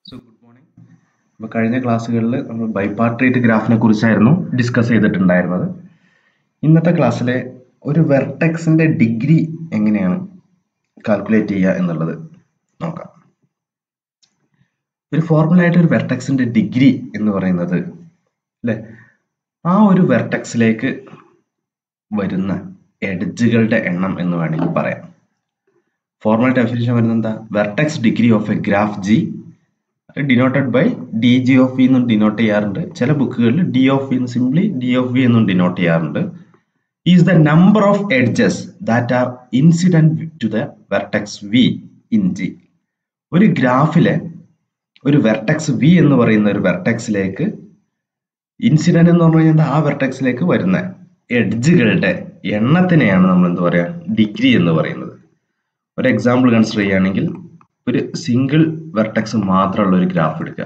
So good morning. അപ്പോൾ കഴിഞ്ഞ ക്ലാസ്സുകളിൽ നമ്മൾ ബൈപാർട്ടേറ്റ് ഗ്രാഫിനെ കുറിച്ചായിരുന്നു ഡിസ്കസ് ചെയ്തിട്ടുണ്ടായിരുന്നത്. ഇന്നത്തെ ക്ലാസ്സിലെ ഒരു വെർട്ടെക്സിന്റെ ഡിഗ്രി എങ്ങനെയാണ് കാൽക്കുലേറ്റ് ചെയ്യുക എന്നുള്ളത് നോക്കാം. ഒരു ഫോർമുല ആയിട്ട് ഒരു വെർട്ടെക്സിന്റെ ഡിഗ്രി എന്ന് പറയുന്നത് അല്ലേ, ആ ഒരു വെർട്ടെക്സിലേക്ക് വരുന്ന എഡ്ജുകളുടെ എണ്ണം എന്ന് വേണമെങ്കിൽ പറയാം. ഫോർമുല ഡെഫിനിഷൻ വരുന്നത് എന്താ? Vertex degree of a graph G denoted by D G of V എന്നും ഡിനോട്ട് ചെയ്യാറുണ്ട്. ചില ബുക്കുകളിൽ D of V simply D of V എന്നും ഡിനോട്ട് ചെയ്യാറുണ്ട്. Is the number of edges that are incident to the vertex V in G. ഒരു ഗ്രാഫിലെ ഒരു vertex V എന്ന് പറയുന്ന ഒരു വെർട്ടെക്സിലേക്ക് ഇൻസിഡന്റ് എന്ന് പറഞ്ഞു കഴിഞ്ഞാൽ ആ വെർട്ടെക്സിലേക്ക് വരുന്ന എഡ്ജുകളുടെ എണ്ണത്തിനെയാണ് നമ്മൾ എന്ത് പറയാ, ഡിഗ്രി എന്ന് പറയുന്നത്. ഒരു എക്സാമ്പിൾ കൺസിഡർ ചെയ്യുകയാണെങ്കിൽ ഒരു സിംഗിൾ വെർട്ടെക്സ് മാത്രമുള്ള ഒരു ഗ്രാഫ് എടുക്കുക.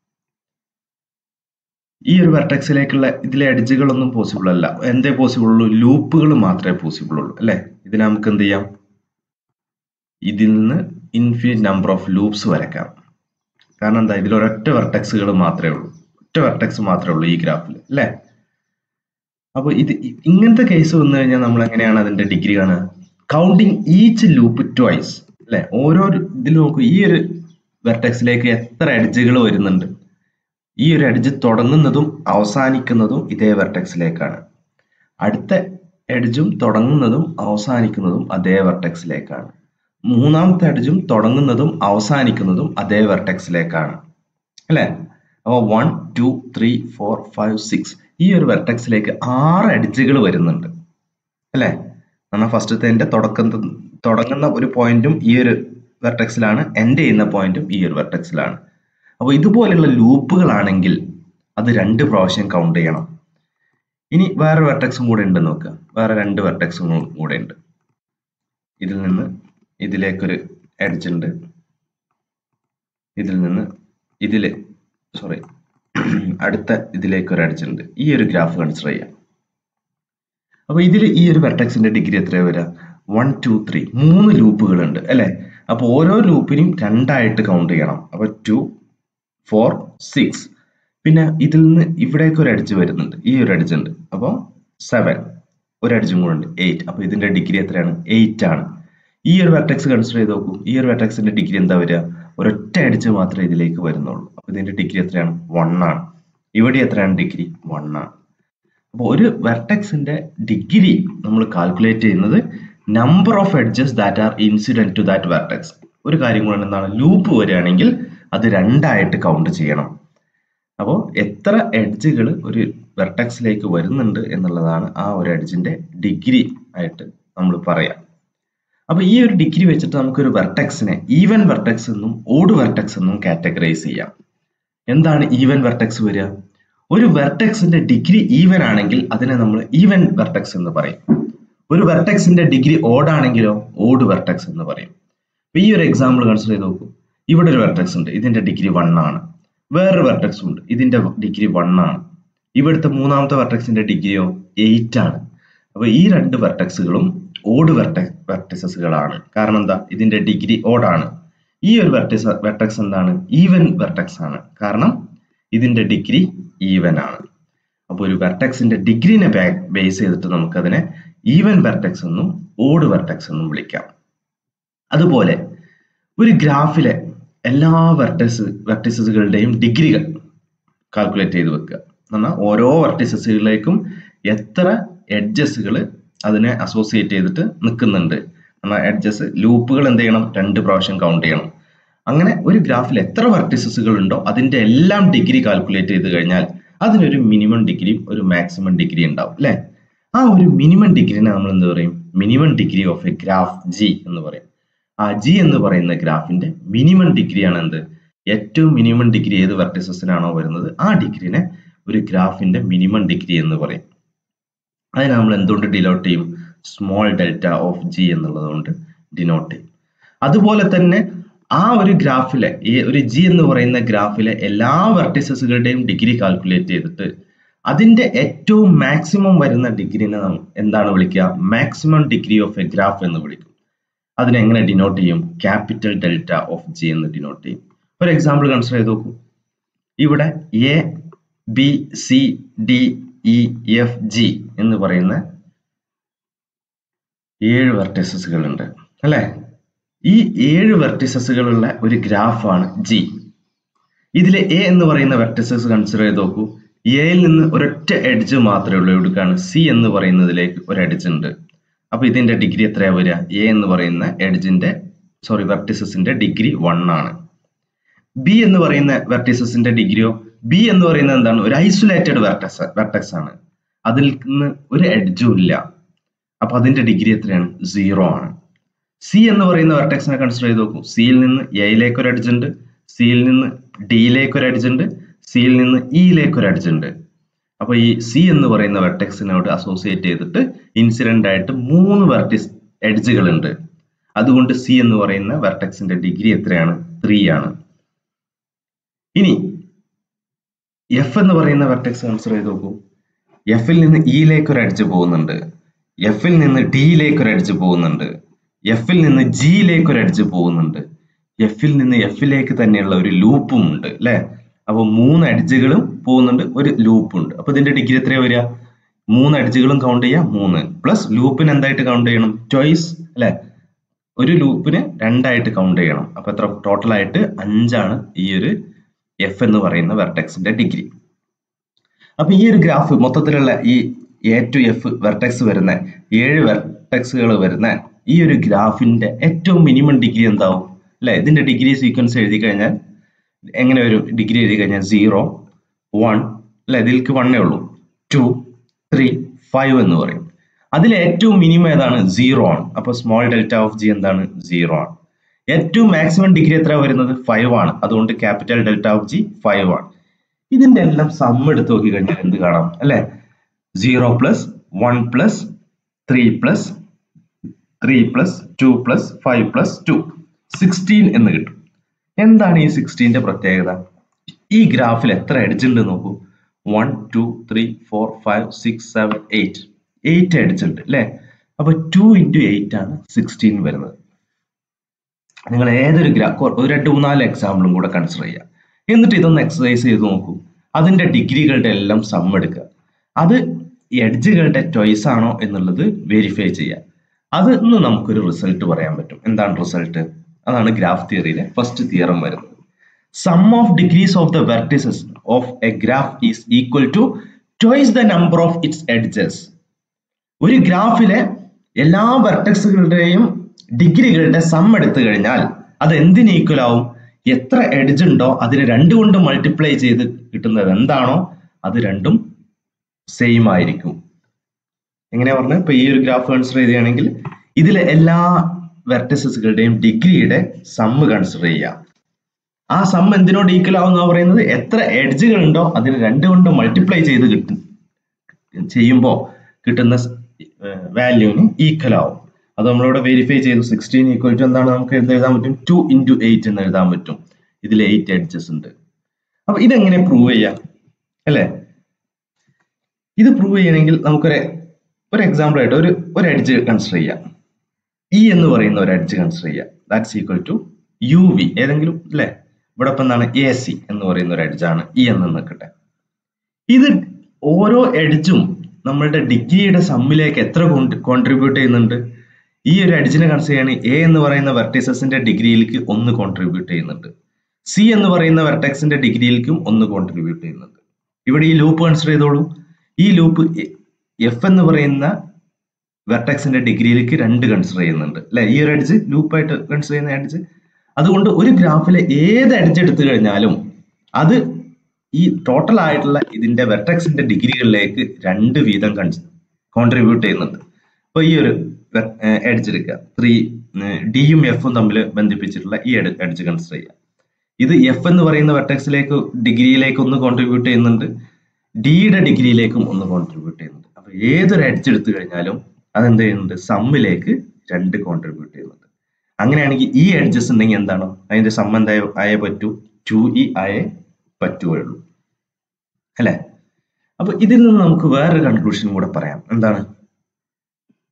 ഈ ഒരു വെർട്ടെക്സിലേക്കുള്ള ഇതിലെ എഡ്ജുകളൊന്നും പോസിബിൾ അല്ല. എന്തേ പോസിബിൾ ഉള്ളൂ? ലൂപ്പുകൾ മാത്രമേ പോസിബിൾ ഉള്ളൂ അല്ലെ. ഇതിനെ നമുക്ക് എന്ത് ചെയ്യാം, ഇതിൽ നിന്ന് ഇൻഫിനിറ്റ് നമ്പർ ഓഫ് ലൂപ്സ് വരയ്ക്കാം. കാരണം എന്താ, ഇതിൽ ഒരൊറ്റ വെർട്ടെക്സുകൾ മാത്രമേ ഉള്ളൂ, ഒറ്റ വെർട്ടെക്സ് മാത്രമേ ഉള്ളൂ ഈ ഗ്രാഫിൽ അല്ലെ. അപ്പൊ ഇങ്ങനത്തെ കേസ് വന്നു കഴിഞ്ഞാൽ നമ്മൾ എങ്ങനെയാണ് അതിന്റെ ഡിഗ്രി കാണുക? കൗണ്ടിങ് ഈച്ച് ലൂപ്പ് ട്വൈസ് അല്ലെ. ഓരോ ഇതിൽ നോക്കൂ, ഈ ഒരു വെർട്ടെക്സിലേക്ക് എത്ര എഡ്ജുകൾ വരുന്നുണ്ട്. ഈ ഒരു എഡ്ജ് തുടങ്ങുന്നതും അവസാനിക്കുന്നതും ഇതേ വെർട്ടെക്സിലേക്കാണ്. അടുത്ത എഡ്ജും തുടങ്ങുന്നതും അവസാനിക്കുന്നതും അതേ വെർട്ടെക്സിലേക്കാണ്. മൂന്നാമത്തെ എഡ്ജും തുടങ്ങുന്നതും അവസാനിക്കുന്നതും അതേ വെർട്ടെക്സിലേക്കാണ് അല്ലെ. അപ്പോൾ 1 2 3 4 5 6 ഈ ഒരു വെർട്ടെക്സിലേക്ക് 6 എഡ്ജുകൾ വരുന്നുണ്ട് അല്ലെ. എന്നാൽ ഫസ്റ്റത്തെ തുടങ്ങുന്ന ഒരു പോയിന്റും ഈ ഒരു വെർട്ടെക്സിലാണ്, എൻഡ് ചെയ്യുന്ന പോയിന്റും ഈ ഒരു വെർട്ടെക്സിലാണ്. അപ്പോൾ ഇതുപോലെയുള്ള ലൂപ്പുകളാണെങ്കിൽ അത് 2 പ്രാവശ്യം കൗണ്ട് ചെയ്യണം. ഇനി വേറെ വെർട്ടെക്സും കൂടെ ഉണ്ട് നോക്കുക. വേറെ 2 വെർട്ടെക്സും കൂടെ ഉണ്ട്. ഇതിൽ നിന്ന് ഇതിലേക്കൊരു എഡ്ജ് ഉണ്ട്, ഇതിൽ നിന്ന് അടുത്ത ഇതിലേക്കൊരു എഡ്ജ് ഉണ്ട്. ഈ ഒരു ഗ്രാഫ് കൺസിഡർ ചെയ്യാം. അപ്പൊ ഇതിൽ ഈ ഒരു വെർട്ടെക്സിന്റെ ഡിഗ്രി എത്രയാണ് വരിക? 1 2 3 3 ലൂപ്പുകൾ ഉണ്ട് അല്ലെ. അപ്പൊ ഓരോ ലൂപ്പിനും 2 ആയിട്ട് കൗണ്ട് ചെയ്യണം. അപ്പൊ 2 4 6. പിന്നെ ഇതിൽ നിന്ന് ഇവിടേക്ക് ഒരു എഡ്ജ് വരുന്നുണ്ട്, ഈ ഒരു എഡ്ജ് ഉണ്ട്. അപ്പൊ 7, ഒരു എഡ്ജും കൂടെ ഉണ്ട് 8. അപ്പൊ ഇതിന്റെ ഡിഗ്രി എത്രയാണ്? 8 ആണ്. ഈ ഒരു വെർട്ടെക്സ് കൺസിഡർ ചെയ്ത് നോക്കൂ. ഈ ഒരു വെർട്ടെക്സിന്റെ ഡിഗ്രി എന്താ വരിക? ഒരൊറ്റ എഡ്ജ് മാത്രമേ ഇതിലേക്ക് വരുന്നുള്ളൂ. അപ്പൊ ഇതിന്റെ ഡിഗ്രി എത്രയാണ്? 1 ആണ്. ഇവിടെ എത്രയാണ് ഡിഗ്രി? 1 ആണ്. അപ്പോൾ ഒരു വെർട്ടെക്സിന്റെ ഡിഗ്രി നമ്മൾ കാൽക്കുലേറ്റ് ചെയ്യുന്നത് number of edges that are incident to that vertex. ഒരു കാര്യം കൂടെ എന്താണ്, ലൂപ്പ് വരികയാണെങ്കിൽ അത് 2 ആയിട്ട് കൗണ്ട് ചെയ്യണം. അപ്പോൾ എത്ര എഡ്ജുകൾ ഒരു വെർട്ടെക്സിലേക്ക് വരുന്നുണ്ട് എന്നുള്ളതാണ് ആ ഒരു എഡ്ജിന്റെ ഡിഗ്രി ആയിട്ട് നമ്മൾ പറയാം. അപ്പൊ ഈ ഒരു ഡിഗ്രി വെച്ചിട്ട് നമുക്കൊരു വെർട്ടെക്സിനെ ഈവൻ വെർട്ടെക്സ് എന്നും ഓഡ് വെർട്ടെക്സ് എന്നും കാറ്റഗറൈസ് ചെയ്യാം. എന്താണ് ഈവൻ വെർട്ടെക്സ് വരിക? ഒരു വെർട്ടെക്സിന്റെ ഡിഗ്രി ഈവൻ ആണെങ്കിൽ അതിനെ നമ്മൾ ഈവൻ വെർട്ടെക്സ് എന്ന് പറയും. ഒരു വെർട്ടെക്സിന്റെ ഡിഗ്രി ഓഡ് ആണെങ്കിലോ ഓഡ് വെർട്ടെക്സ് എന്ന് പറയും. ഈ ഒരു എക്സാമ്പിൾ കൺസിഡർ ചെയ്ത് നോക്കൂ. ഇവിടെ ഒരു വെർട്ടെക്സ് ഉണ്ട്, ഇതിന്റെ ഡിഗ്രി 1 ആണ്. വേറൊരു വെർട്ടെക്സ് ഉണ്ട്, ഇതിന്റെ ഡിഗ്രി 1 ആണ്. ഇവിടുത്തെ മൂന്നാമത്തെ വെർട്ടെക്സിന്റെ ഡിഗ്രിയോ 8 ആണ്. അപ്പൊ ഈ 2 വെർട്ടെക്സുകളും ഓഡ് വെർട്ടിസസുകളാണ്. കാരണം എന്താ? ഇതിന്റെ ഡിഗ്രി ഓഡ് ആണ്. ഈ ഒരു വെർട്ടെക്സ് എന്താണ്? ഈവൻ വെർട്ടെക്സ് ആണ്. കാരണം ഇതിന്റെ ഡിഗ്രി ഈവൻ ആണ്. അപ്പോൾ ഒരു വെർട്ടെക്സിന്റെ ഡിഗ്രിനെ ബേസ് ചെയ്തിട്ട് നമുക്കതിനെ ഈവൻ വെർട്ടെക്സ് എന്നും ഓഡ് വെർട്ടെക്സ് എന്നും വിളിക്കാം. അതുപോലെ ഒരു ഗ്രാഫിലെ എല്ലാ വെർട്ടിസസുകളുടെയും ഡിഗ്രികൾ കാൽക്കുലേറ്റ് ചെയ്ത് വെക്കുക. എന്നാൽ ഓരോ വെർട്ടിസസുകളിലേക്കും എത്ര എഡ്ജസുകൾ അതിനെ അസോസിയേറ്റ് ചെയ്തിട്ട് നിൽക്കുന്നുണ്ട്. എന്നാൽ എഡ്ജസ് ലൂപ്പുകൾ എന്ത് ചെയ്യണം? 2 പ്രാവശ്യം കൗണ്ട് ചെയ്യണം. അങ്ങനെ ഒരു ഗ്രാഫിൽ എത്ര വെർട്ടിസസുകൾ ഉണ്ടോ അതിന്റെ എല്ലാം ഡിഗ്രി കാൽക്കുലേറ്റ് ചെയ്ത് കഴിഞ്ഞാൽ അതിനൊരു മിനിമം ഡിഗ്രിയും ഒരു മാക്സിമം ഡിഗ്രി ഉണ്ടാവും അല്ലെ. ആ ഒരു മിനിമം ഡിഗ്രിനെ നമ്മൾ എന്ത് പറയും? Minimum degree of a graph G എന്ന് പറയും. ആ ജി എന്ന് പറയുന്ന ഗ്രാഫിന്റെ മിനിമം ഡിഗ്രിയാണ് എന്ത്? ഏറ്റവും മിനിമം ഡിഗ്രി ഏത് വെർട്ടിസസിനാണോ വരുന്നത് ആ ഡിഗ്രിനെ ഒരു ഗ്രാഫിന്റെ മിനിമം ഡിഗ്രി എന്ന് പറയും. അതിനെ നമ്മൾ എന്തുകൊണ്ട് ഡിനോട്ട് ചെയ്യും? സ്മോൾ ഡെൽറ്റ ഓഫ് ജി എന്നുള്ളത് കൊണ്ട് ഡിനോട്ട് ചെയ്യും. അതുപോലെ തന്നെ ആ ഒരു ഗ്രാഫിലെ ഒരു ജി എന്ന് പറയുന്ന ഗ്രാഫിലെ എല്ലാ വെർട്ടിസസുകളുടെയും ഡിഗ്രി കാൽക്കുലേറ്റ് ചെയ്തിട്ട് അതിന്റെ ഏറ്റവും മാക്സിമം വരുന്ന ഡിഗ്രിനെ എന്താണ് വിളിക്കുക? Maximum degree of a graph എന്ന് വിളിക്കും. അതിനെ എങ്ങനെ ഡിനോട്ട് ചെയ്യും? ക്യാപിറ്റൽ ഡെൽറ്റ ഓഫ് ജി എന്ന് ഡിനോട്ട് ചെയ്യും. ഒരു എക്സാമ്പിൾ കൺസിഡർ ചെയ്ത് നോക്കൂ. ഇവിടെ A B C D E F G എന്ന് പറയുന്ന 7 വെർട്ടിസസുകൾ ഉണ്ട് അല്ലെ. ഈ 7 വെർട്ടിസസുകളുള്ള ഒരു ഗ്രാഫാണ് ജി. ഇതിലെ എ എന്ന് പറയുന്ന വെർട്ടിസസ് കൺസിഡർ ചെയ്ത് നോക്കൂ. എയിൽ നിന്ന് ഒരൊറ്റ എഡ്ജ് മാത്രമേ ഉള്ളൂ. എവിടേക്കാണ്? സി എന്ന് പറയുന്നതിലേക്ക് ഒരു എഡ്ജ് ഉണ്ട്. അപ്പൊ ഇതിന്റെ ഡിഗ്രി എത്രയാ വരിക? എ എന്ന് പറയുന്ന വെർട്ടിസസിന്റെ ഡിഗ്രി 1 ആണ്. ബി എന്ന് പറയുന്ന വെർട്ടിസസിന്റെ ഡിഗ്രിയോ? ബി എന്ന് പറയുന്നത് എന്താണ്? ഒരു ഐസൊലേറ്റഡ് വെർട്ടെക്സ് ആണ്. അതിൽ നിന്ന് ഒരു എഡ്ജും ഇല്ല. അപ്പൊ അതിന്റെ ഡിഗ്രി എത്രയാണ്? 0 ആണ്. സി എന്ന് പറയുന്ന വെർട്ടെക്സിനെ കൺസിഡർ ചെയ്ത് നോക്കൂ. സിയിൽ നിന്ന് എയിലേക്ക് ഒരു എഡ്ജ് ഉണ്ട്, സിയിൽ നിന്ന് ഡിയിലേക്ക് ഒരു എഡ്ജ് ഉണ്ട്, സിയിൽ നിന്ന് ഇയിലേക്ക് ഒരു എഡ്ജ് ഉണ്ട്. അപ്പൊ ഈ സി എന്ന് പറയുന്ന വെർട്ടെക്സിനോട് അസോസിയേറ്റ് ചെയ്തിട്ട് ഇൻസിഡന്റ് ആയിട്ട് 3 എഡ്ജുകൾ ഉണ്ട്. അതുകൊണ്ട് സി എന്ന് പറയുന്ന വെർട്ടെക്സിന്റെ ഡിഗ്രി എത്രയാണ്? 3 ആണ്. ഇനി എഫ് എന്ന് പറയുന്ന വെർട്ടെക്സ് കൺസിഡർ ചെയ്ത് നോക്കൂ. എഫിൽ നിന്ന് ഇയിലേക്ക് ഒരു എഡ്ജ് പോകുന്നുണ്ട്, എഫിൽ നിന്ന് ഡിയിലേക്ക് ഒരു എഡ്ജ് പോകുന്നുണ്ട്, എഫിൽ നിന്ന് ജിയിലേക്ക് ഒരു എഡ്ജ് പോകുന്നുണ്ട്, എഫിൽ നിന്ന് എഫിലേക്ക് തന്നെയുള്ള ഒരു ലൂപ്പും ഉണ്ട് അല്ലെ. അപ്പൊ 3 എഡ്ജുകളും പോകുന്നുണ്ട്, ഒരു ലൂപ്പും ഉണ്ട്. അപ്പൊ ഇതിന്റെ ഡിഗ്രി എത്രയാ വരിക? 3 എഡ്ജുകളും കൗണ്ട് ചെയ്യാം, 3 പ്ലസ് ലൂപ്പിന് എന്തായിട്ട് കൗണ്ട് ചെയ്യണം? ട്വൈസ് അല്ലെ. ഒരു ലൂപ്പിന് 2 ആയിട്ട് കൗണ്ട് ചെയ്യണം. അപ്പൊ എത്ര? ടോട്ടൽ ആയിട്ട് 5 ആണ് ഈ ഒരു എഫ് എന്ന് പറയുന്ന വെർട്ടെക്സിന്റെ ഡിഗ്രി. അപ്പൊ ഈ ഒരു ഗ്രാഫ് മൊത്തത്തിലുള്ള ഈ എ ടു എഫ് വെർട്ടെക്സ് വരുന്ന 7 വെർട്ടെക്സുകൾ വരുന്ന ഈ ഒരു ഗ്രാഫിന്റെ ഏറ്റവും മിനിമം ഡിഗ്രി എന്താവും അല്ലെ. ഇതിന്റെ ഡിഗ്രി സീക്വൻസ് എഴുതി കഴിഞ്ഞാൽ എങ്ങനെ ഒരു ഡിഗ്രി എഴുതി കഴിഞ്ഞാൽ 0 1 അല്ലെ. ഇതിലേക്ക് 1 ഉള്ളൂ. 2 3 5 എന്ന് പറയും. അതിൽ ഏറ്റവും മിനിമം ഏതാണ്? 0 ആണ്. അപ്പൊ സ്മോൾ ഡെൽറ്റ ഓഫ് ജി എന്താണ്? 0 ആണ്. ഏറ്റവും മാക്സിമം ഡിഗ്രി എത്ര വരുന്നത്? 5 ആണ്. അതുകൊണ്ട് ക്യാപിറ്റൽ ഡെൽറ്റ ഓഫ് ജി 5 ആണ്. ഇതിന്റെ എല്ലാം സം എടുത്ത് നോക്കി കഴിഞ്ഞാൽ എന്ത് കാണാം അല്ലെ? 0 plus 1 plus 3 plus 3 plus 2 plus 5 plus 2 16 എന്ന് കിട്ടും. എന്താണ് ഈ 16ന്റെ പ്രത്യേകത? ഈ ഗ്രാഫിൽ എത്ര എഡ്ജ് ഉണ്ട് നോക്കൂ. 1 2 3 4 5 6 7 8 എഡ്ജ് ഉണ്ട് അല്ലെ. അപ്പൊ 2 into 8 ആണ് 16 വരുന്നത്. നിങ്ങൾ ഏതൊരു ഗ്രാഫ് ഒരു 2 3 എക്സാമ്പിളും കൂടെ കൺസിഡർ ചെയ്യുക. എന്നിട്ട് ഇതൊന്ന് എക്സസൈസ് ചെയ്ത് നോക്കൂ. അതിന്റെ ഡിഗ്രികളുടെ എല്ലാം സം എടുക്കുക. അത് എഡ്ജുകളുടെ ചോയ്സ് ആണോ എന്നുള്ളത് വെരിഫൈ ചെയ്യുക. അതിന്ന് നമുക്കൊരു റിസൾട്ട് പറയാൻ പറ്റും. എന്താണ് റിസൾട്ട്? അതാണ് ഗ്രാഫ് തിയറിയിലെ ഫസ്റ്റ് തിയറം വരുന്നത്. Sum of degrees of the vertices of a graph is equal to twice the number of its edges. ഒരു ഗ്രാഫിലെ എല്ലാ വെർട്ടെക്സുകളുടെയും ഡിഗ്രികളുടെ സം എടുത്തു കഴിഞ്ഞാൽ അത് എന്തിന് ഈക്വൽ ആവും? എത്ര എഡ്ജ് ഉണ്ടോ അതിന് 2 കൊണ്ട് മൾട്ടിപ്ലൈ ചെയ്ത് കിട്ടുന്നത് എന്താണോ അത് രണ്ടും സെയിം ആയിരിക്കും. എങ്ങനെയാ പറഞ്ഞത്? ഇപ്പൊ ഈ ഒരു ഗ്രാഫ് കൺസിഡർ ചെയ്യുകയാണെങ്കിൽ ഇതിലെ എല്ലാ വെർട്ടിസസുകളുടെയും ഡിഗ്രിയുടെ സം കൺസിഡർ ചെയ്യാം. ആ സം എന്തിനോട് ഈക്വൽ ആവും എന്നാ പറയുന്നത്? എത്ര എഡ്ജുകൾ ഉണ്ടോ അതിന് 2 കൊണ്ട് മൾട്ടിപ്ലൈ ചെയ്ത് ചെയ്യുമ്പോൾ കിട്ടുന്ന വാല്യൂവിന് ഈക്വൽ ആവും. അത് നമ്മളിവിടെ വെരിഫൈ ചെയ്തു. 16 ഈക്വൽ ടു എന്താണ്? നമുക്ക് എഴുതാൻ പറ്റും 2 into 8 എന്ന് എഴുതാൻ പറ്റും. ഇതിൽ 8 എഡ്ജസ് ഉണ്ട്. അപ്പൊ ഇതെങ്ങനെ പ്രൂവ് ചെയ്യാം അല്ലെ? ഇത് പ്രൂവ് ചെയ്യണമെങ്കിൽ നമുക്കൊരു എക്സാമ്പിൾ ആയിട്ട് ഒരു എഡ്ജ് കൺസിഡർ ചെയ്യാം. ഇ എന്ന് പറയുന്ന ഒരു എഡ്ജ് കൺസിഡർ ചെയ്യാം. That's equal to U V ഏതെങ്കിലും അല്ലെ. ഇവിടെ ഇപ്പൊ എന്താണ്? എ സി എന്ന് പറയുന്ന ഒരു എഡ്ജ് ആണ് ഇ എന്ന് നിൽക്കട്ടെ. ഇത് ഓരോ എഡ്ജും നമ്മളുടെ ഡിഗ്രിയുടെ സമ്മിലേക്ക് എത്ര കോൺട്രിബ്യൂട്ട് ചെയ്യുന്നുണ്ട്? ഈ ഒരു എഡ്ജിനെ കൺസിഡർ ചെയ്യുകയാണെങ്കിൽ എ എന്ന് പറയുന്ന വെർട്ടിസസിന്റെ ഡിഗ്രിയിലേക്ക് 1 കോൺട്രിബ്യൂട്ട് ചെയ്യുന്നുണ്ട്. സി എന്ന് പറയുന്ന വെർട്ടെക്സിന്റെ ഡിഗ്രിയിലേക്കും 1 കോൺട്രിബ്യൂട്ട് ചെയ്യുന്നുണ്ട്. ഇവിടെ ഈ ലൂപ്പ് കൺസിഡർ ചെയ്തോളൂ. ഈ ലൂപ്പ് എഫ് എന്ന് പറയുന്ന വെർട്ടെക്സിന്റെ ഡിഗ്രിയിലേക്ക് 2 കൺസിഡർ ചെയ്യുന്നുണ്ട് അല്ലെ. ഈ ഒരു എഡ്ജ് ലൂപ്പായിട്ട് കൺസിഡർ ചെയ്യുന്ന എഡ്ജ്. അതുകൊണ്ട് ഒരു ഗ്രാഫിലെ ഏത് എഡ്ജ് എടുത്തു കഴിഞ്ഞാലും അത് ഈ ടോട്ടൽ ആയിട്ടുള്ള ഇതിന്റെ വെർട്ടെക്സിന്റെ ഡിഗ്രികളിലേക്ക് 2 വീതം കോൺട്രിബ്യൂട്ട് ചെയ്യുന്നുണ്ട്. അപ്പൊ ഈ ഒരു എഡ്ജ് എടുക്കുക. 3 ഡിയും എഫും തമ്മിൽ ബന്ധിപ്പിച്ചിട്ടുള്ള ഈ എഡ്ജ് കൺസിഡർ ചെയ്യുക. ഇത് എഫ് എന്ന് പറയുന്ന വെർട്ടെക്സിലേക്ക് ഡിഗ്രിയിലേക്ക് 1 കോൺട്രിബ്യൂട്ട് ചെയ്യുന്നുണ്ട്, ഡിയുടെ ഡിഗ്രിയിലേക്കും 1 കോൺട്രിബ്യൂട്ട് ചെയ്യുന്നുണ്ട്. അപ്പൊ ഏതൊരു എഡ്ജ് എടുത്തു കഴിഞ്ഞാലും അതെന്ത് ചെയ്യുന്നുണ്ട്? സമ്മിലേക്ക് 2 കോൺട്രിബ്യൂട്ട് ചെയ്യുന്നുണ്ട്. അങ്ങനെയാണെങ്കിൽ ഈ എഡ്ജസ് ഉണ്ടെങ്കിൽ എന്താണോ അതിന്റെ സം ആയേ പറ്റൂ? 2e ആയേ പറ്റുകയുള്ളൂ അല്ലെ. അപ്പൊ ഇതിൽ നിന്ന് നമുക്ക് വേറൊരു കൺക്ലൂഷൻ കൂടെ പറയാം. എന്താണ്?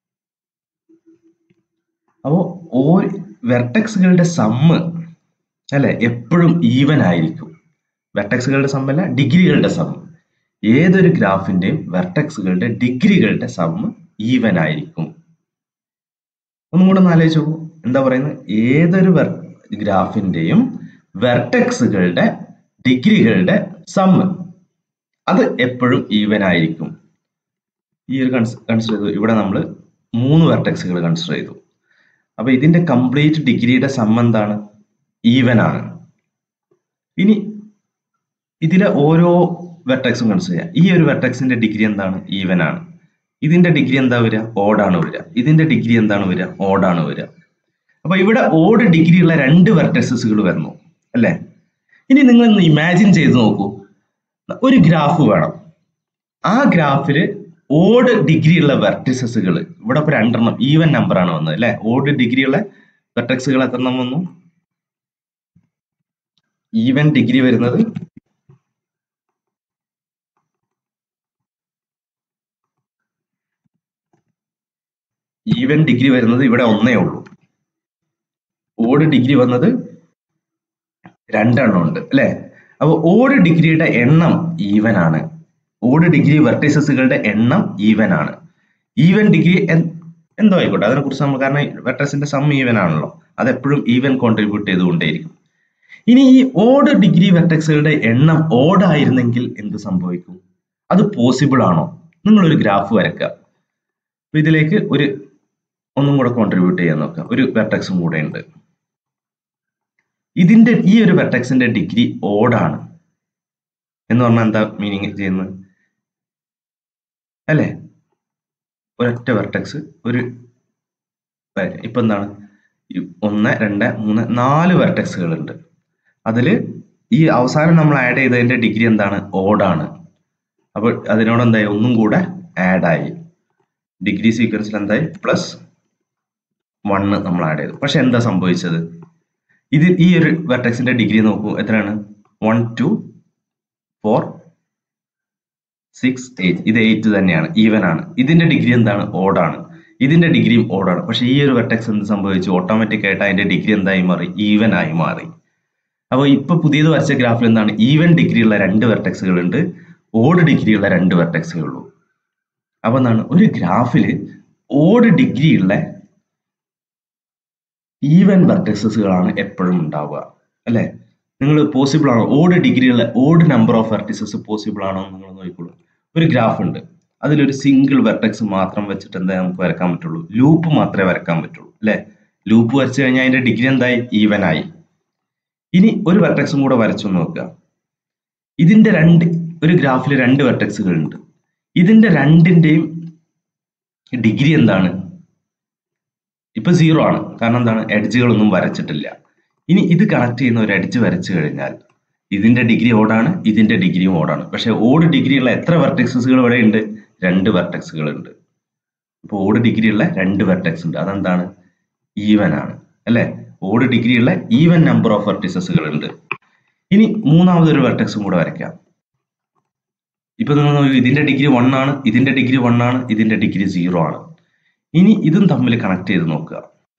അപ്പോ വെർട്ടെക്സുകളുടെ സമ്മ് അല്ലെ? എപ്പോഴും ഈവൻ ആയിരിക്കും. വെർട്ടെക്സുകളുടെ സം അല്ല, ഡിഗ്രികളുടെ സം. ഏതൊരു ഗ്രാഫിന്റെയും വെർട്ടെക്സുകളുടെ ഡിഗ്രികളുടെ സം ഈവൻ ആയിരിക്കും. ഒന്നും കൂടെ ഒന്ന് ആലോചിച്ച് നോക്കൂ. എന്താ പറയുന്നത്? ഏതൊരു ഗ്രാഫിന്റെയും വെർട്ടെക്സുകളുടെ ഡിഗ്രികളുടെ സം അത് എപ്പോഴും ഈവൻ ആയിരിക്കും. ഈ ഒരു കൺസിഡർ ചെയ്തു. ഇവിടെ നമ്മൾ 3 വെർട്ടെക്സുകൾ കൺസിഡർ ചെയ്തു. അപ്പൊ ഇതിന്റെ കംപ്ലീറ്റ് ഡിഗ്രിയുടെ സം എന്താണ്? ഈവൻ ആണ്. ഇനി ഇതിലെ ഓരോ വെർട്ടെക്സും കൺസിഡർ ചെയ്യാം. ഈ ഒരു വെർട്ടെക്സിന്റെ ഡിഗ്രി എന്താണ്? ഈവൻ ആണ്. ഇതിന്റെ ഡിഗ്രി എന്താ വരിക? ഓഡാണ് വരിക. ഇതിന്റെ ഡിഗ്രി എന്താണ് വരിക? ഓഡാണ് വരിക. അപ്പൊ ഇവിടെ ഓഡ് ഡിഗ്രിയുള്ള 2 വെർട്ടെക്സുകൾ വരുന്നു അല്ലെ? ഇനി നിങ്ങൾ ഒന്ന് ഇമാജിൻ ചെയ്ത് നോക്കൂ. ഒരു ഗ്രാഫ് വേണം. ആ ഗ്രാഫില് ഓഡ് ഡിഗ്രിയുള്ള വെർട്ടിസസുകൾ ഇവിടെ ഇപ്പൊ 2 ഈവൻ നമ്പർ ആണ് വന്നത് അല്ലെ? ഓഡ് ഡിഗ്രിയുള്ള വെർട്ടെക്സുകൾ എത്ര വന്നു? ഈവൻ ഡിഗ്രി വരുന്നത് ഇവിടെ 1 ഉള്ളൂ. ഓഡ് ഡിഗ്രി വന്നത് 2 ഉണ്ട് അല്ലെ? അപ്പൊ ഓഡ് ഡിഗ്രിയുടെ എണ്ണം ഈവൻ ആണ്. ഓഡ് ഡിഗ്രി വെർട്ടിസസുകളുടെ എണ്ണം ഈവൻ ആണ്. ഈവൻ ഡിഗ്രി എന്തോ ആയിക്കോട്ടെ, അതിനെ കുറിച്ച് നമ്മൾ, കാരണം വെർട്ടെക്സിന്റെ സം ഈവൻ ആണല്ലോ, അത് എപ്പോഴും ഈവൻ കോൺട്രിബ്യൂട്ട് ചെയ്തുകൊണ്ടേയിരിക്കും. ഇനി ഈ ഓഡ് ഡിഗ്രി വെർട്ടെക്സുകളുടെ എണ്ണം ഓഡ് ആയിരുന്നെങ്കിൽ എന്ത് സംഭവിക്കും? അത് പോസിബിൾ ആണോ? നിങ്ങളൊരു ഗ്രാഫ് വരയ്ക്കുക. അപ്പൊ ഇതിലേക്ക് ഒന്നും കൂടെ കോൺട്രിബ്യൂട്ട് ചെയ്യാൻ നോക്കാം. ഒരു വെർട്ടെക്സും കൂടെ ഉണ്ട്. ഈ ഒരു വെർട്ടെക്സിന്റെ ഡിഗ്രി ഓഡാണ് എന്ന് പറഞ്ഞാൽ എന്താ മീനിങ് ചെയ്യുന്നത് അല്ലെ? ഒരൊറ്റ വെർട്ടെക്സ് ഇപ്പൊ എന്താണ്? 1, 2, 3, 4 വെർട്ടെക്സുകൾ ഉണ്ട്. അതില് ഈ അവസാനം നമ്മൾ ആഡ് ചെയ്തതിന്റെ ഡിഗ്രി എന്താണ്? ഓഡാണ്. അപ്പൊ അതിനോട് എന്തായി? ഒന്നും കൂടെ ആഡ് ആയി. ഡിഗ്രി സീക്വൻസിൽ എന്തായി? +1 നമ്മൾ ആഡ് ചെയ്തു. പക്ഷെ എന്താ സംഭവിച്ചത്? ഈ ഒരു വെർട്ടെക്സിന്റെ ഡിഗ്രി നോക്കൂ, എത്രയാണ്? 1, 2, 4, 6, 8. ഇത് 8 തന്നെയാണ്, ഈവൻ ആണ്. ഇതിന്റെ ഡിഗ്രി എന്താണ്? ഓഡാണ്. ഇതിന്റെ ഡിഗ്രിയും ഓഡാണ്. പക്ഷെ ഈ ഒരു വെർട്ടെക്സ് എന്ത് സംഭവിച്ചു? ഓട്ടോമാറ്റിക് ആയിട്ട് അതിന്റെ ഡിഗ്രി എന്തായി മാറി? ഈവൻ ആയി മാറി. അപ്പൊ ഇപ്പൊ പുതിയത് വരച്ച ഗ്രാഫിൽ എന്താണ്? ഈവൻ ഡിഗ്രിയുള്ള 2 വെർട്ടെക്സുകൾ ഉണ്ട്, ഓഡ് ഡിഗ്രിയുള്ള 2 വെർട്ടെക്സുകൾ ഉള്ളൂ. അപ്പൊ എന്താണ്? ഒരു ഗ്രാഫില് ഓഡ് ഡിഗ്രിയുള്ള ഈവൻ വെർട്ടിസസുകളാണ് എപ്പോഴും ഉണ്ടാവുക അല്ലെ? നിങ്ങൾ പോസിബിൾ ആണോ? Odd number of vertices possible ആണോ എന്ന് നിങ്ങൾ നോക്കിക്കോളൂ. ഒരു ഗ്രാഫ് ഉണ്ട്, അതിലൊരു സിംഗിൾ വെർട്ടെക്സ് മാത്രം വെച്ചിട്ട് എന്താ നമുക്ക് വരക്കാൻ പറ്റുള്ളൂ? ലൂപ്പ് മാത്രമേ വരക്കാൻ പറ്റുള്ളൂ അല്ലെ? ലൂപ്പ് വരച്ചു കഴിഞ്ഞാൽ അതിന്റെ ഡിഗ്രി എന്തായി? ഈവൻ ആയി. ഇനി ഒരു വെർട്ടെക്സും കൂടെ വരച്ചു നോക്കുക. ഒരു ഗ്രാഫിൽ 2 വെർട്ടെക്സുകൾ ഉണ്ട്. ഇതിന്റെ രണ്ടിന്റെയും ഡിഗ്രി എന്താണ്? ഇപ്പൊ 0 ആണ്. കാരണം എന്താണ്? എഡ്ജുകളൊന്നും വരച്ചിട്ടില്ല. ഇനി ഇത് കണക്ട് ചെയ്യുന്ന ഒരു എഡ്ജ് വരച്ചു കഴിഞ്ഞാൽ ഇതിന്റെ ഡിഗ്രി ഓഡാണ്, ഇതിന്റെ ഡിഗ്രിയും ഓഡാണ്. പക്ഷെ ഓഡ് ഡിഗ്രിയുള്ള എത്ര വെർട്ടെക്സുകൾ ഇവിടെ ഉണ്ട്? 2 വെർട്ടെക്സുകൾ ഉണ്ട്. ഇപ്പൊ ഓഡ് ഡിഗ്രിയുള്ള 2 വെർട്ടെക്സ് ഉണ്ട്. അതെന്താണ്? ഈവൻ ആണ് അല്ലെ? ഓഡ് ഡിഗ്രിയുള്ള ഈവൻ നമ്പർ ഓഫ് വെർട്ടിസസുകൾ ഉണ്ട്. ഇനി മൂന്നാമതൊരു വെർട്ടെക്സും കൂടെ വരയ്ക്കാം. ഇപ്പൊ നിങ്ങൾ നോക്കൂ, ഇതിന്റെ ഡിഗ്രി 1 ആണ്, ഇതിന്റെ ഡിഗ്രി 1 ആണ്, ഇതിന്റെ ഡിഗ്രി 0 ആണ്. ഇനി ഇതും തമ്മിൽ കണക്ട് ചെയ്ത് നോക്കുക.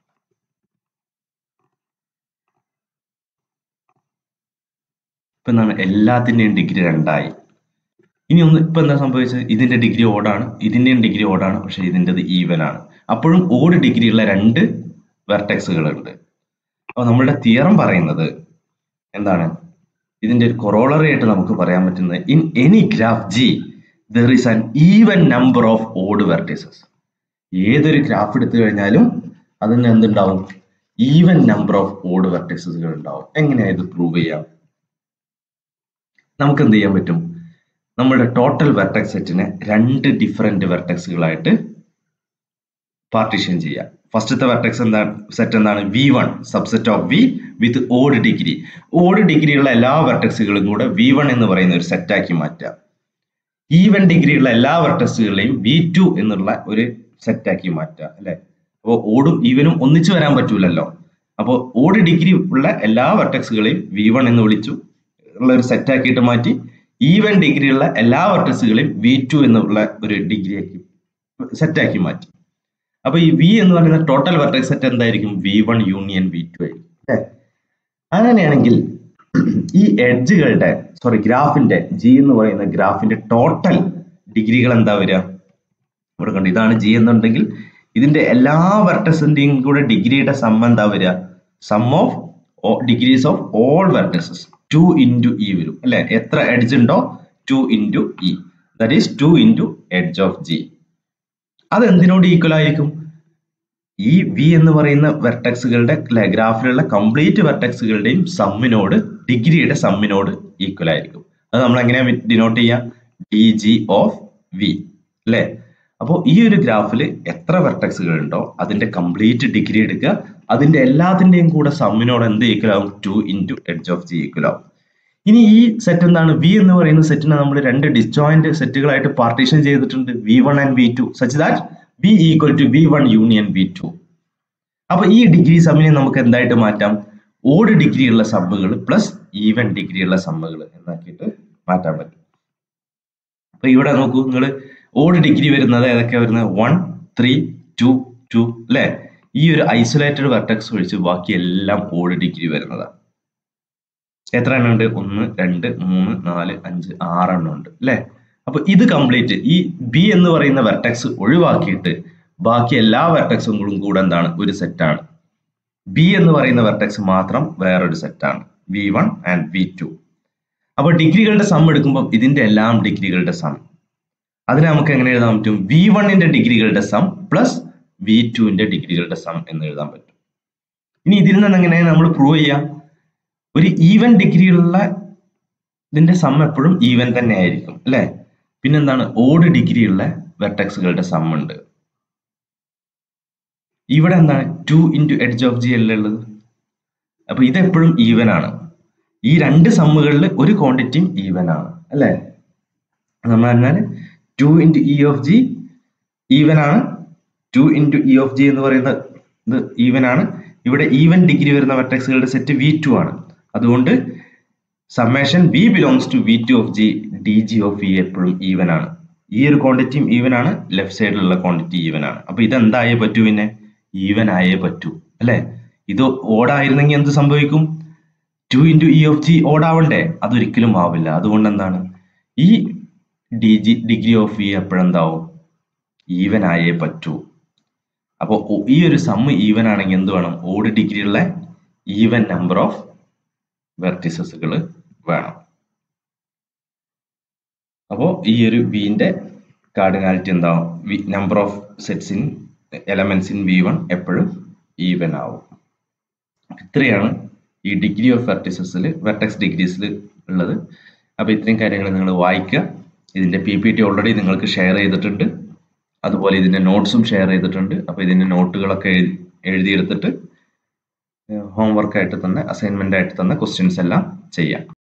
ഇപ്പൊ എന്താണ്? എല്ലാത്തിന്റെയും ഡിഗ്രി 2 ആയി. ഇനി ഇപ്പൊ എന്താ സംഭവിച്ചത്? ഇതിന്റെ ഡിഗ്രി ഓഡാണ്, ഇതിന്റെയും ഡിഗ്രി ഓഡാണ്, പക്ഷെ ഇതിൻ്റെത് ഈവൻ ആണ്. അപ്പോഴും ഓഡ് ഡിഗ്രിയുള്ള 2 വെർട്ടെക്സുകൾ ഉണ്ട്. അപ്പൊ നമ്മളുടെ തിയറം പറയുന്നത് എന്താണ്? ഇതിന്റെ ഒരു കൊറോളറി ആയിട്ട് നമുക്ക് പറയാൻ പറ്റുന്നത്, in any graph G there is an even number of odd vertices. ഏതൊരു ഗ്രാഫ് എടുത്തു കഴിഞ്ഞാലും അതിന് എന്തുണ്ടാവും? ഈവൻ നമ്പർ ഓഫ് ഓഡ് വെർട്ടിസസുകൾ ഉണ്ടാവും. എങ്ങനെയാ ഇത് പ്രൂവ് ചെയ്യാം? നമുക്ക് എന്ത് ചെയ്യാൻ പറ്റും? നമ്മുടെ ടോട്ടൽ വെർട്ടെക്സ് സെറ്റിനെ 2 ഡിഫറെന്റ് വെർട്ടെക്സുകളായിട്ട് പാർട്ടീഷൻ ചെയ്യാം. ഫസ്റ്റത്തെ വെർട്ടെക്സ് സെറ്റ് എന്താണ്? V1 subset of V with odd degree. Odd ഡിഗ്രിയുള്ള എല്ലാ വെർട്ടെക്സുകളും കൂടെ V1 എന്ന് പറയുന്ന ഒരു സെറ്റാക്കി മാറ്റാം. ഈവൻ ഡിഗ്രിയുള്ള എല്ലാ വെർട്ടെക്സുകളെയും V2 എന്നുള്ള ഒരു സെറ്റാക്കി മാറ്റാം അല്ലെ? അപ്പോൾ ഓടും ഈവനും ഒന്നിച്ചു വരാൻ പറ്റൂലല്ലോ. അപ്പോൾ ഓഡ് ഡിഗ്രി ഉള്ള എല്ലാ വെർട്ടെക്സുകളെയും V1 എന്ന് വിളിച്ചു ഉള്ള ഒരു സെറ്റാക്കിയിട്ട് മാറ്റി, ഈവൻ ഡിഗ്രിയുള്ള എല്ലാ വെർട്ടെക്സുകളെയും V2 എന്നുള്ള ഒരു ഡിഗ്രിയാക്കി സെറ്റാക്കി മാറ്റി. അപ്പൊ ഈ V എന്ന് പറയുന്ന ടോട്ടൽ വെർട്ടെക്സ് സെറ്റ് എന്തായിരിക്കും? V1 യൂണിയൻ V2 ആയിരിക്കും അല്ലെ? അങ്ങനെയാണെങ്കിൽ ഈ എഡ്ജുകളുടെ ഗ്രാഫിന്റെ ജി എന്ന് പറയുന്ന ഗ്രാഫിന്റെ ടോട്ടൽ ഡിഗ്രികൾ എന്താ വരിക? ഇവിടെ കണ്ടു, ഇതാണ് ജി എന്നുണ്ടെങ്കിൽ ഇതിന്റെ എല്ലാ വെർട്ടസിന്റെയും കൂടെ ഡിഗ്രിയുടെ സം എന്താ വരിക? Sum of degrees of all vertices 2 into e വരും അല്ലെ? എത്ര എഡ്ജ് ഉണ്ടോ 2 into e, that is 2 into edge of G. അത് എന്തിനോട് ഈക്വൽ ആയിരിക്കും? ഈ വി എന്ന് പറയുന്ന വെർട്ടക്സുകളുടെ ഗ്രാഫിലുള്ള കംപ്ലീറ്റ് വെർട്ടക്സുകളുടെയും സമ്മിനോട്, ഡിഗ്രിയുടെ സമ്മിനോട് ഈക്വൽ ആയിരിക്കും. അത് നമ്മൾ എങ്ങനെയാ ഡിനോട്ട് ചെയ്യാം? ഡി ജി ഓഫ് വി അല്ലെ? അപ്പോൾ ഈ ഒരു ഗ്രാഫിൽ എത്ര വെർട്ടക്സുകൾ ഉണ്ടോ അതിന്റെ കംപ്ലീറ്റ് ഡിഗ്രി എടുക്കുക, അതിന്റെ എല്ലാത്തിന്റെയും കൂടെ സമ്മിനോട് എന്ത് ഈക്വൽ ആവും? 2 into edge of G equal ആവും. ഇനി ഈ സെറ്റ് എന്താണ്? വി എന്ന് പറയുന്ന സെറ്റിനെ നമ്മൾ രണ്ട് ഡിസ്ജോയിന്റ് സെറ്റുകളായിട്ട് പാർട്ടീഷൻ ചെയ്തിട്ടുണ്ട്, V1 and V2, such that V equal to V1 union V2. അപ്പൊ ഈ ഡിഗ്രി സമ്മിനെ നമുക്ക് എന്തായിട്ട് മാറ്റാം? ഓഡ് ഡിഗ്രി ഉള്ള സമ്മുകൾ പ്ലസ് ഈവൻ ഡിഗ്രി ഉള്ള സമ്മുകൾ എന്നാക്കിയിട്ട് മാറ്റാൻ പറ്റും. അപ്പൊ ഇവിടെ നോക്കൂ, നിങ്ങൾ ഓഡ് ഡിഗ്രി വരുന്നത് ഏതൊക്കെയാ വരുന്നത്? 1, 3, 2, 2 അല്ലെ? ഈ ഒരു ഐസൊലേറ്റഡ് വെർട്ടക്സ് ഒഴിച്ച് ബാക്കി എല്ലാം ഓഡ് ഡിഗ്രി വരുന്നതാണ്. എത്ര എണ്ണം ഉണ്ട്? 1, 2, 3, 4, 5, 6 എണ്ണം ഉണ്ട് അല്ലെ? അപ്പൊ ഇത് കംപ്ലീറ്റ് ഈ ബി എന്ന് പറയുന്ന വെർട്ടക്സ് ഒഴിവാക്കിയിട്ട് ബാക്കി എല്ലാ വെർട്ടക്സുകളും കൂടെ എന്താണ്? ഒരു സെറ്റാണ്. ബി എന്ന് പറയുന്ന വെർട്ടക്സ് മാത്രം വേറൊരു സെറ്റാണ്, V1 and V2. അപ്പൊ ഡിഗ്രികളുടെ സം എടുക്കുമ്പോൾ ഇതിന്റെ എല്ലാം ഡിഗ്രികളുടെ സം, അതിനെ നമുക്ക് എങ്ങനെ എഴുതാൻ പറ്റും? V1ന്റെ ഡിഗ്രികളുടെ സം പ്ലസ് V2ന്റെ ഡിഗ്രികളുടെ സം എന്ന് എഴുതാൻ പറ്റും. ഇനി ഇതിൽ നിന്ന് എങ്ങനെ നമ്മൾ പ്രൂവ് ചെയ്യാം? ഒരു ഈവൻ ഡിഗ്രിയുള്ള ഇതിന്റെ സം എപ്പോഴും ഈവൻ തന്നെ ആയിരിക്കും അല്ലെ? പിന്നെന്താണ്? ഓഡ് ഡിഗ്രിയുള്ള വെർട്ടക്സുകളുടെ സം ഉണ്ട്. ഇവിടെ എന്താണ്? 2 into എഡ്ജ് ഓഫ് ജി അല്ലേ ഉള്ളത്? അപ്പൊ ഇതെപ്പോഴും ഈവൻ ആണ്. ഈ രണ്ട് സമ്മുകളിൽ ഒരു ക്വാണ്ടിറ്റിയും ഈവൻ ആണ് അല്ലെ? നമ്മൾ പറഞ്ഞാൽ 2 into e of g even ആണ്. 2 into e of g എന്ന് പറയുന്ന ഇത് ഈവൻ ആണ്. ഇവിടെ ഈവൻ ഡിഗ്രി വരുന്ന വെർട്ടക്സുകളുടെ സെറ്റ് V2 ആണ്. അതുകൊണ്ട് summation v belongs to V2 of g dg of e എപ്പോഴും ഈവൻ ആണ്. ഈ ഒരു ക്വാണ്ടിറ്റിയും ഈവൻ ആണ്, ലെഫ്റ്റ് സൈഡിലുള്ള ക്വാണ്ടിറ്റി ഈവൻ ആണ്. അപ്പൊ ഇതെന്തായേ പറ്റൂ? പിന്നെ ഈവൻ ആയേ പറ്റൂ അല്ലെ? ഇത് ഓടായിരുന്നെങ്കിൽ എന്ത് സംഭവിക്കും? 2 into e of g ഓടാവണ്ടേ? അതൊരിക്കലും ആവില്ല. അതുകൊണ്ട് എന്താണ്? ഈ ഡിഗ്രി ഓഫ് ഇ എപ്പോഴെന്താവും? ഈവൻ ആയേ പറ്റൂ. അപ്പോൾ ഈ ഒരു സമ്മ് ഈവൻ ആണെങ്കിൽ എന്ത് വേണം? ഓഡ് ഡിഗ്രിയുള്ള ഈവൻ നമ്പർ ഓഫ് വെർട്ടിസസുകൾ വേണം. അപ്പോൾ ഈ ഒരു വിന്റെ കാർഡിനാലിറ്റി എന്താവും? Number of sets in elements in V1 എപ്പോഴും ഈവൻ ആവും. ഇത്രയാണ് ഈ ഡിഗ്രി ഓഫ് വെർട്ടിസസിൽ, വെർട്ടെക്സ് ഡിഗ്രീസിൽ ഉള്ളത്. അപ്പൊ ഇത്രയും കാര്യങ്ങൾ നിങ്ങൾ വായിക്കുക. ഇതിന്റെ PPT ഓൾറെഡി നിങ്ങൾക്ക് ഷെയർ ചെയ്തിട്ടുണ്ട്, അതുപോലെ ഇതിന്റെ നോട്ട്സും ഷെയർ ചെയ്തിട്ടുണ്ട്. അപ്പൊ ഇതിന്റെ നോട്ടുകളൊക്കെ എഴുതിയെടുത്തിട്ട് ഹോംവർക്ക് ആയിട്ട് തന്നെ, അസൈൻമെന്റ് ആയിട്ട് തന്നെ ക്വസ്റ്റ്യൻസ് എല്ലാം ചെയ്യാം.